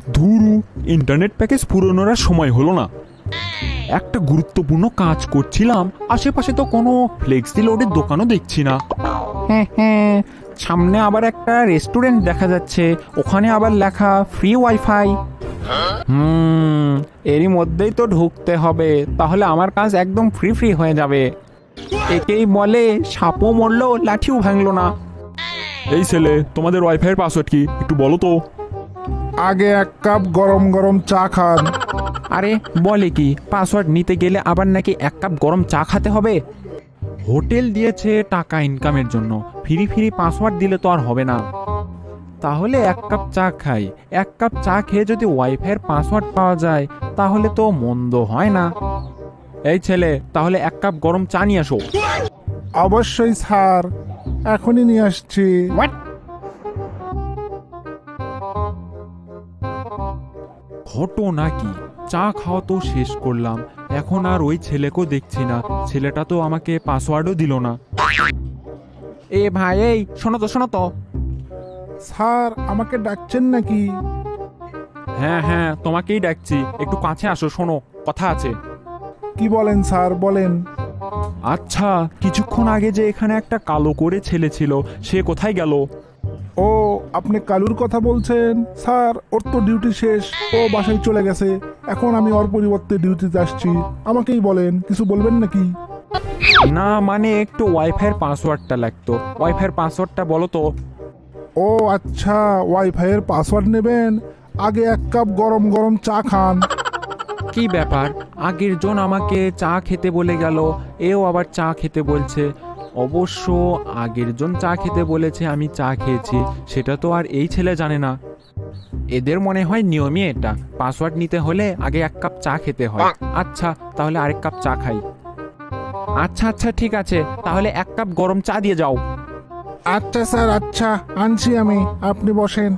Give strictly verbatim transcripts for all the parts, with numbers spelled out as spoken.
ধুরু, internet package পুরনোর আর সময় হলো না। একটা গুরুত্বপূর্ণ কাজ করছিলাম, আশেপাশে তো কোনো ফ্লেক্সি লোডের দোকানও দেখছি না। হ্যাঁ হ্যাঁ, সামনে আবার একটা রেস্টুরেন্ট দেখা যাচ্ছে, ওখানে আবার লেখা ফ্রি ওয়াইফাই। হুম, এরই মধ্যেই তো ঢুকতে হবে, তাহলে আমার কাজ একদম ফ্রি ফ্রি হয়ে যাবে। একেই বলে সাপও মরলো লাঠিও ভাঙলো না। এই ছেলে, তোমাদের ওয়াইফাইয়ের পাসওয়ার্ড কি একটু বলো তো। আগে এক কাপ গরম গরম চা খান। আরে বলে কি, পাসওয়ার্ড নিতে গেলে আবার নাকি এক কাপ গরম চা খেতে হবে? হোটেল দিয়েছে টাকা ইনকামের জন্য, ফ্রি ফ্রি পাসওয়ার্ড দিলে তো আর হবে না। তাহলে এক কাপ চা খাই, এক কাপ চা খেয়ে যদি ওয়াইফাইয়ের পাসওয়ার্ড পাওয়া যায় তাহলে তো মন্দ হয় না। এই ছেলে, তাহলে এক কাপ গরম চা নিয়ে আসো। অবশ্যই স্যার, এখনই নিয়ে আসছি। ঘটনা কি, চা খাওয়া তো শেষ করলাম, এখন আর ওই ছেলেকেও দেখছি না। ছেলেটা তো আমাকে পাসওয়ার্ডও দিল না। এ ভাই, এই শোনো তো শোনো তো। স্যার, আমাকে ডাকছেন নাকি? হ্যাঁ হ্যাঁ, তোমাকেই ডাকছি, একটু কাছে আসো, শোনো কথা আছে। কি বলেন স্যার, বলেন। আচ্ছা, কিছুক্ষণ আগে যে এখানে একটা কালো করে ছেলে ছিল, সে কোথায় গেল? ও, আপনি কালুর কথা বলছেন? স্যার, ওর তো ডিউটি শেষ, ও বাসায় চলে গেছে। এখন আমি ওর পরিবর্তে ডিউটিতে আসছি। আমাকেই বলেন, কিছু বলবেন নাকি? না মানে একটু ওয়াইফাইয়ের পাসওয়ার্ডটা লাগতো, ওয়াইফাইয়ের পাসওয়ার্ডটা বলো তো। ও আচ্ছা, ওয়াইফাইয়ের পাসওয়ার্ড নেবেন? আগে এক কাপ গরম গরম চা খান। কি ব্যাপার, আগের জন আমাকে চা খেতে বলে গেল, এও আবার চা খেতে বলছে। অবশ্য আগের জন চা খেতে বলেছে, আমি চা খেয়েছি, সেটা তো আর এই ছেলে জানে না। এদের মনে হয় নিয়মই এটা, পাসওয়ার্ড নিতে হলে আগে এক কাপ চা খেতে হয়। আচ্ছা, তাহলে আরেক কাপ চা খাই। আচ্ছা আচ্ছা ঠিক আছে, তাহলে এক কাপ গরম চা দিয়ে যাও। আচ্ছা স্যার, আচ্ছা আনছি আমি, আপনি বসেন।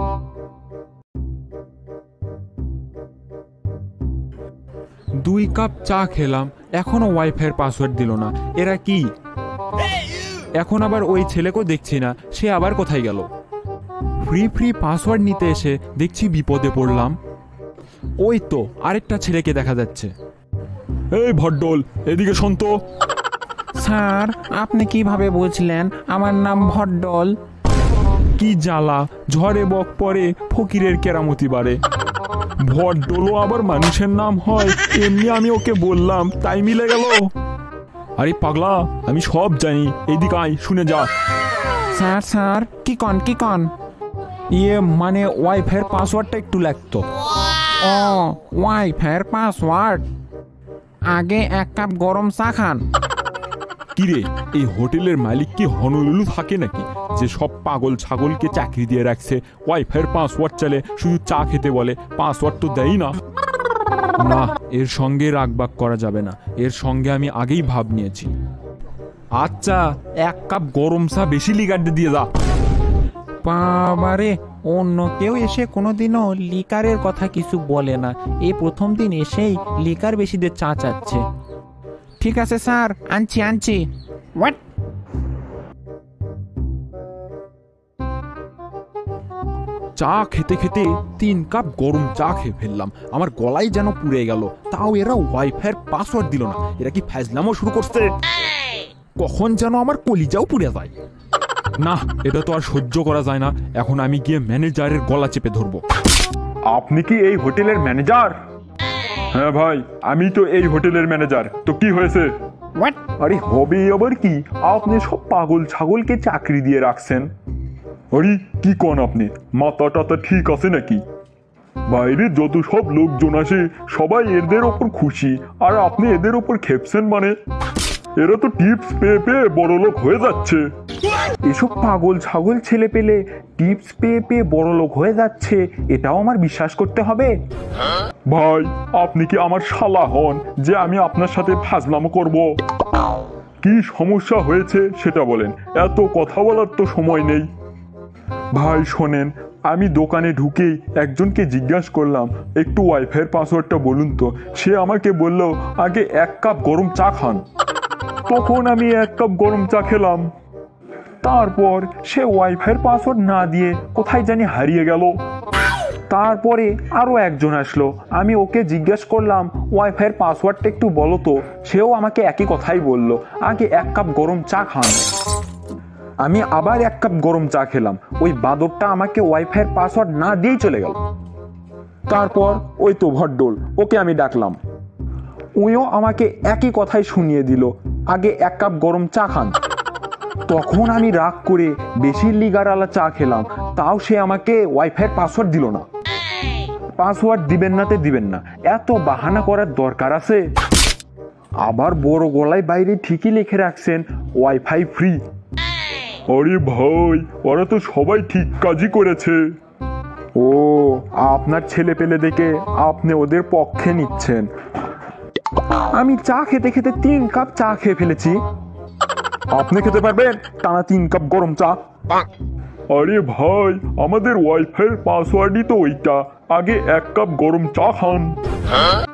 দুই কাপ চা খেলাম, এখনো ওয়াইফাইয়ের পাসওয়ার্ড দিল না। এরা কি? এখন আবার ওই ছেলেকেও দেখছি না, সে আবার কোথায় গেল? ফ্রি ফ্রি পাসওয়ার্ড নিতে এসে দেখছি বিপদে পড়লাম। ওই তো আরেকটা ছেলেকে দেখা যাচ্ছে। এই ভড্ডল, এদিকে শোন তো। স্যার, আপনি কিভাবে বুঝলেন আমার নাম ভড্ডল? কি জ্বালা, ঝড়ে বক পরে ফকিরের কেরামতি বাড়ে। ভড্ডলও আবার মানুষের নাম হয়? এমনি আমি ওকে বললাম, তাই মিলে গেল। আরে পাগলা, আমি সব জানি, এইদিকে আয়, শুনে যা। স্যার স্যার, কি কন কি কন? ইয়ে মানে ওয়াইফাইয়ের পাসওয়ার্ডটা একটু লাগতো। ও, ওয়াইফাইয়ের পাসওয়ার্ড? আগে এক কাপ গরম চা খান। কিরে, এই হোটেলের মালিক কি হনলুলু থাকে নাকি, যে সব পাগল ছাগলকে চাকরি দিয়ে রাখছে? ওয়াইফাইয়ের পাসওয়ার্ড চলে, শুধু চা খেতে বলে, পাসওয়ার্ড তো দেয় না। না, এর সঙ্গে রাগবাগ করা যাবে না, এর সঙ্গে আমি আগেই ভাব নিয়েছি। আচ্ছা, এক কাপ গরম চা বেশি লিকার দিয়ে যা। বাবারে, অন্য কেউ এসে কোনোদিনও লিকারের কথা কিছু বলে না, এই প্রথম দিন এসেই লিকার বেশি দিয়ে চা চাচ্ছে। ঠিক আছে স্যার, আনছি আনছি। হোয়াট? চা খেতে খেতে তিন কাপ গরম চা খেয়ে ফেললাম, আমার গলায় যেন পুড়ে গেল। তাও এরা ওয়াইফাইয়ের পাসওয়ার্ড দিল না, এরা কি ফাজলামও শুরু করছে? কখন যেন আমার কলিজাও পুড়ে যায়। না, এটা তো আর সহ্য করা যায় না, এখন আমি গিয়ে ম্যানেজারের গলা চেপে ধরবো। আপনি কি এই হোটেলের ম্যানেজার? হ্যাঁ ভাই, আমি তো এই হোটেলের ম্যানেজার। তো কি হয়েছে? আরে হবে আবার কি, আপনি সব পাগল ছাগলকে চাকরি দিয়ে রাখছেন। আরে কি কোন আপনি, মাথা টাথা ঠিক আছে নাকি? বাইরে যত সব লোকজন আসে সবাই এদের ওপর খুশি, আর আপনি এদের ওপর খেপছেন মানে? এরা তো টিপস পেয়ে পেয়ে বড় লোক হয়ে যাচ্ছে। এসব পাগল ছাগল ছেলে পেলে টিপস পেয়ে পেয়ে বড় লোক হয়ে যাচ্ছে, এটাও আমার বিশ্বাস করতে হবে? ভাই, আপনি কি আমার শালা হন যে আমি আপনার সাথে ফাজলামো করব? কি সমস্যা হয়েছে সেটা বলেন, এত কথা বলার তো সময় নেই। ভাই শোনেন, আমি দোকানে ঢুকেই একজনকে জিজ্ঞাসা করলাম একটু ওয়াইফাইয়ের পাসওয়ার্ডটা বলুন তো। সে আমাকে বলল আগে এক কাপ গরম চা খান। তখন আমি এক কাপ গরম চা খেলাম, তারপর সে ওয়াইফাইয়ের পাসওয়ার্ড না দিয়ে কোথায় জানি হারিয়ে গেল। তারপরে আরও একজন আসলো, আমি ওকে জিজ্ঞেস করলাম ওয়াইফাইয়ের পাসওয়ার্ডটা একটু বলো তো। সেও আমাকে একই কথাই বলল, আগে এক কাপ গরম চা খান। আমি আবার এক কাপ গরম চা খেলাম, ওই বাদরটা আমাকে ওয়াইফাইয়ের পাসওয়ার্ড না দিয়েই চলে গেল। তারপর ওই তো ভড্ডল, ওকে আমি ডাকলাম, ওইও আমাকে একই কথাই শুনিয়ে দিল, আগে এক কাপ গরম চা খান। তখন আমি রাগ করে বেশি লিগারালা চা খেলাম, তাও সে আমাকে ওয়াইফাইয়ের পাসওয়ার্ড দিল না। পাসওয়ার্ড দিবেন নাতে দিবেন না, এত বাহানা করার দরকার আছে? আবার বড় গলায় বাইরে ঠিকই লিখে রাখছেন ওয়াইফাই ফ্রি। আরে ভাই, ওরা তো সবাই ঠিক কাজই করেছে। ও, আপনার ছেলে পেলে দেখে আপনি ওদের পক্ষে নিচ্ছেন। আমি চা খেতে খেতে তিন কাপ চা খেয়ে ফেলেছি। আপনি খেতে পারবেন টানা তিন কাপ গরম চা? আরে ভাই, আমাদের ওয়াইফাইয়ের পাসওয়ার্ডই তো ওইটা, আগে এক কাপ গরম চা খান।